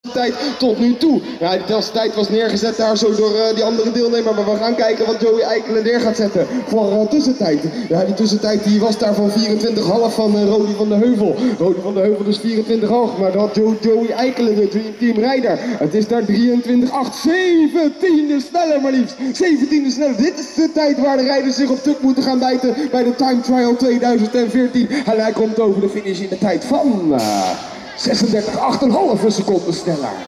tijd tot nu toe. Ja, de tijd was neergezet daar zo door die andere deelnemer, maar we gaan kijken wat Joey Eikelen neer gaat zetten voor tussentijd. Ja, die tussentijd die was daar van 24,5 van Rodi van de Heuvel. Rodi van de Heuvel dus 24,5, maar dat had Joey Eikelen, de Dream Team rijder. Het is daar 23,8, 17e sneller maar liefst. 17e sneller, dit is de tijd waar de rijders zich op tuk moeten gaan bijten bij de Time Trial 2014. En hij komt over de finish in de tijd van 36,8,5 seconden sneller.